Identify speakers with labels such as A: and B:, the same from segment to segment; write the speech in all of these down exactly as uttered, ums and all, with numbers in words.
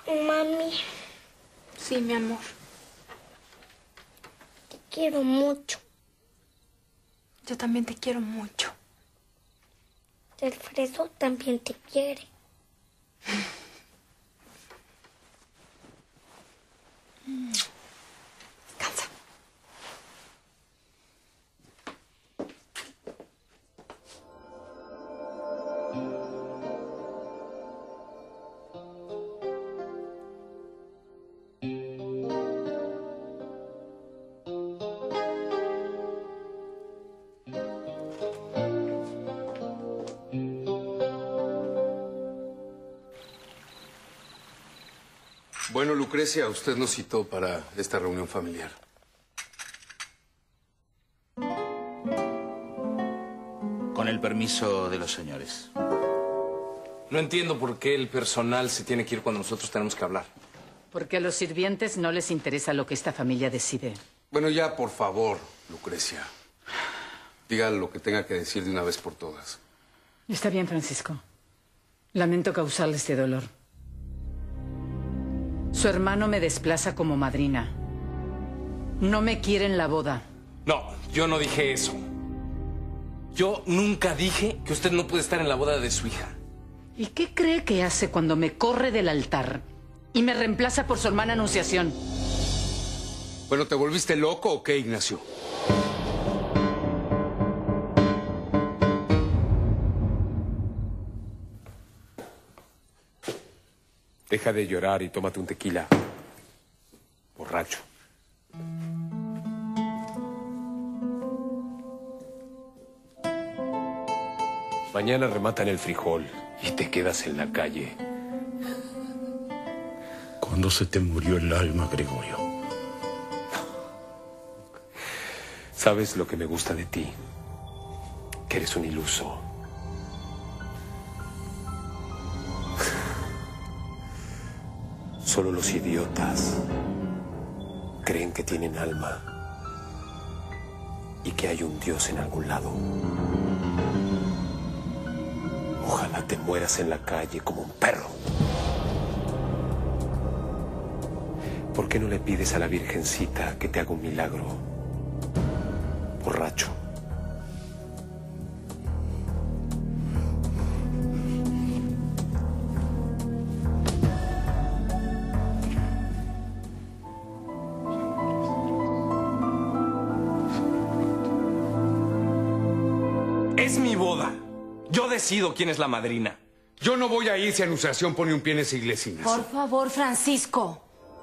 A: Mami.
B: Sí, mi amor.
A: Te quiero mucho.
B: Yo también te quiero mucho.
A: Alfredo también te quiere.
B: Cansa.
C: Bueno, Lucrecia, usted nos citó para esta reunión familiar.
D: Con el permiso de los señores.
E: No entiendo por qué el personal se tiene que ir cuando nosotros tenemos que hablar.
F: Porque a los sirvientes no les interesa lo que esta familia decide.
C: Bueno, ya, por favor, Lucrecia. Diga lo que tenga que decir de una vez por todas.
F: Está bien, Francisco. Lamento causarle este dolor. Su hermano me desplaza como madrina. No me quiere en la boda.
E: No, yo no dije eso. Yo nunca dije que usted no puede estar en la boda de su hija.
F: ¿Y qué cree que hace cuando me corre del altar y me reemplaza por su hermana Anunciación?
C: Bueno, ¿te volviste loco o qué, Ignacio?
G: Deja de llorar y tómate un tequila. Borracho. Mañana rematan el frijol y te quedas en la calle.
H: ¿Cuándo se te murió el alma, Gregorio?
G: ¿Sabes lo que me gusta de ti? Que eres un iluso. Solo los idiotas creen que tienen alma y que hay un Dios en algún lado. Ojalá te mueras en la calle como un perro. ¿Por qué no le pides a la Virgencita que te haga un milagro? Borracho.
E: Es mi boda. Yo decido quién es la madrina.
C: Yo no voy a ir si Anunciación pone un pie en esa iglesia, Ignacio.
B: Por favor, Francisco.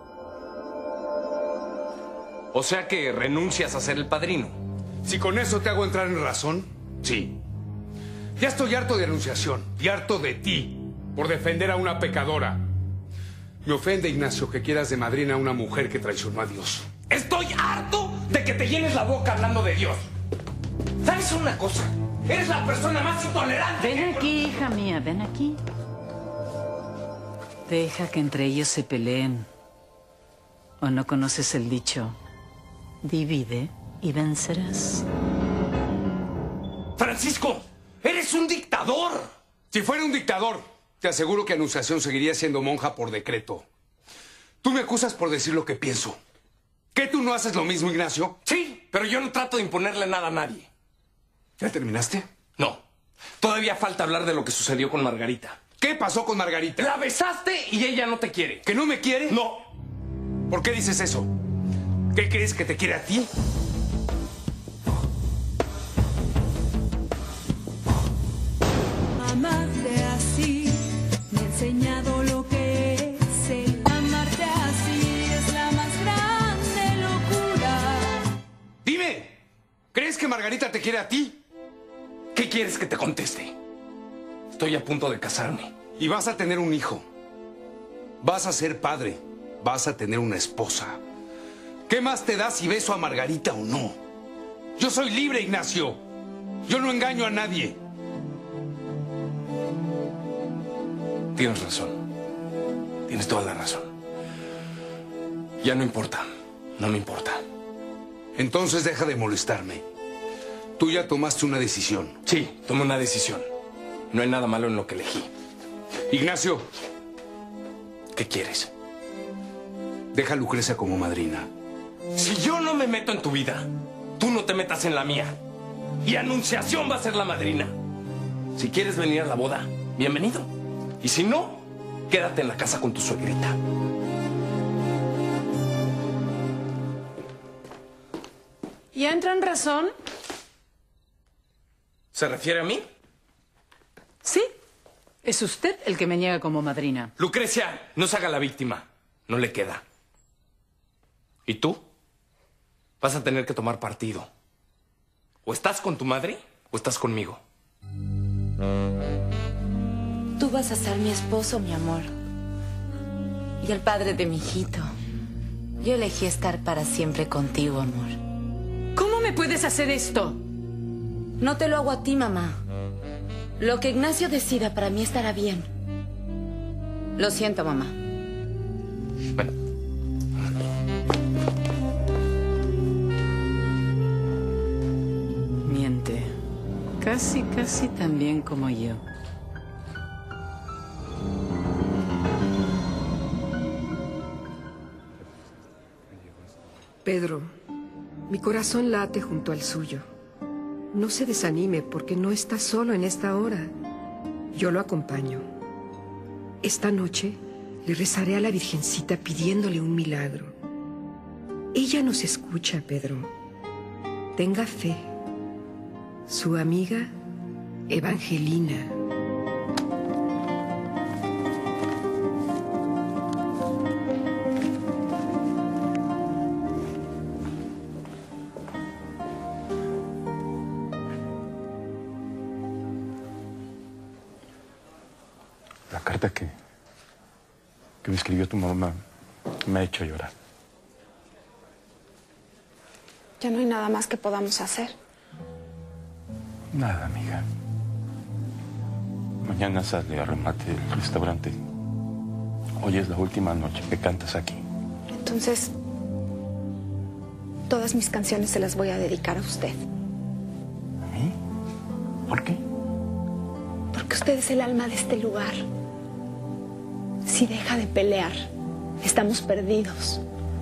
E: O sea que renuncias a ser el padrino.
C: Si con eso te hago entrar en razón, sí. Ya estoy harto de Anunciación y harto de ti por defender a una pecadora. Me ofende, Ignacio, que quieras de madrina a una mujer que traicionó a Dios.
E: Estoy harto de que te llenes la boca hablando de Dios. ¿Sabes una cosa? Eres la persona más intolerante.
F: Ven aquí, hija mía, ven aquí. Deja que entre ellos se peleen. ¿O no conoces el dicho? Divide y vencerás.
E: Francisco, eres un dictador.
C: Si fuera un dictador, te aseguro que Anunciación seguiría siendo monja por decreto. Tú me acusas por decir lo que pienso. ¿Qué, tú no haces lo mismo, Ignacio?
E: Sí, pero yo no trato de imponerle nada a nadie.
C: ¿Ya terminaste?
E: No. Todavía falta hablar de lo que sucedió con Margarita.
C: ¿Qué pasó con Margarita?
E: La besaste y ella no te quiere.
C: ¿Que no me quiere?
E: No.
C: ¿Por qué dices eso? ¿Qué crees, que te quiere a ti?
I: Amarte así me ha enseñado lo que es el amarte así, es la más grande locura.
C: Dime, ¿crees que Margarita te quiere a ti?
E: ¿Qué quieres que te conteste? Estoy a punto de casarme.
C: Y vas a tener un hijo. Vas a ser padre. Vas a tener una esposa. ¿Qué más te da si beso a Margarita o no? Yo soy libre, Ignacio. Yo no engaño a nadie.
E: Tienes razón. Tienes toda la razón. Ya no importa. No me importa.
C: Entonces deja de molestarme. Tú ya tomaste una decisión.
E: Sí, tomé una decisión. No hay nada malo en lo que elegí.
C: Ignacio.
E: ¿Qué quieres?
C: Deja a Lucrecia como madrina.
E: Si yo no me meto en tu vida, tú no te metas en la mía. Y Anunciación va a ser la madrina. Si quieres venir a la boda, bienvenido. Y si no, quédate en la casa con tu suegrita.
F: ¿Ya entra en razón?
E: ¿Se refiere a mí?
F: Sí. Es usted el que me niega como madrina.
E: Lucrecia, no se haga la víctima. No le queda. ¿Y tú? Vas a tener que tomar partido. O estás con tu madre o estás conmigo.
B: Tú vas a ser mi esposo, mi amor. Y el padre de mi hijito. Yo elegí estar para siempre contigo, amor.
F: ¿Cómo me puedes hacer esto?
B: No te lo hago a ti, mamá. Lo que Ignacio decida para mí estará bien. Lo siento, mamá.
E: Bueno.
F: Miente. Casi, casi tan bien como yo.
J: Pedro, mi corazón late junto al suyo. No se desanime porque no está solo en esta hora. Yo lo acompaño. Esta noche le rezaré a la Virgencita pidiéndole un milagro. Ella nos escucha, Pedro. Tenga fe. Su amiga, Evangelina.
H: La carta que, que me escribió tu mamá me ha hecho llorar.
B: Ya no hay nada más que podamos hacer.
H: Nada, amiga. Mañana sale a remate el restaurante. Hoy es la última noche que cantas aquí.
B: Entonces, todas mis canciones se las voy a dedicar a usted.
H: ¿A mí? ¿Por qué?
B: Porque usted es el alma de este lugar. Si deja de pelear, estamos perdidos.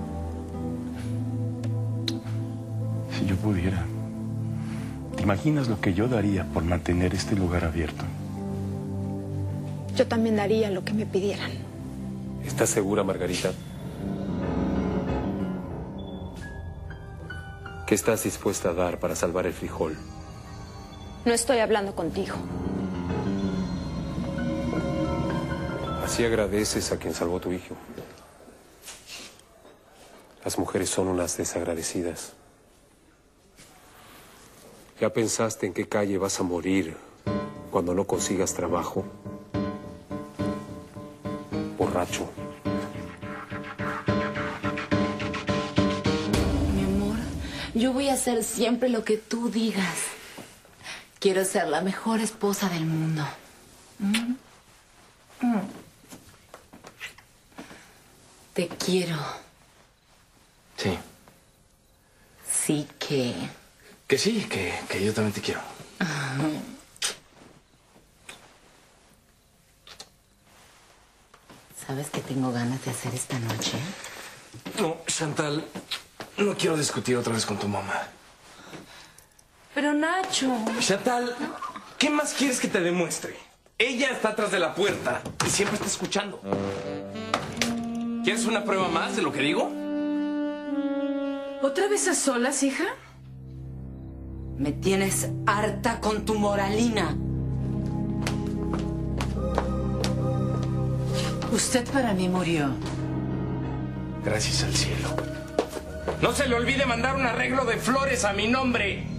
H: Si yo pudiera. ¿Te imaginas lo que yo daría por mantener este lugar abierto?
B: Yo también daría lo que me pidieran.
G: ¿Estás segura, Margarita? ¿Qué estás dispuesta a dar para salvar el frijol?
B: No estoy hablando contigo.
G: Así agradeces a quien salvó tu hijo. Las mujeres son unas desagradecidas. ¿Ya pensaste en qué calle vas a morir cuando no consigas trabajo? Borracho.
B: Mi amor, yo voy a hacer siempre lo que tú digas. Quiero ser la mejor esposa del mundo. ¿Mm? Mm. Te quiero.
E: Sí.
B: Sí que...
E: Que sí, que, que yo también te quiero.
B: ¿Sabes qué tengo ganas de hacer esta noche?
E: No, Chantal, no quiero discutir otra vez con tu mamá.
B: Pero Nacho...
E: Chantal, ¿qué más quieres que te demuestre? Ella está atrás de la puerta y siempre está escuchando. ¿Quieres una prueba más de lo que digo?
F: ¿Otra vez a solas, hija?
B: Me tienes harta con tu moralina.
F: Usted para mí murió.
E: Gracias al cielo. No se le olvide mandar un arreglo de flores a mi nombre.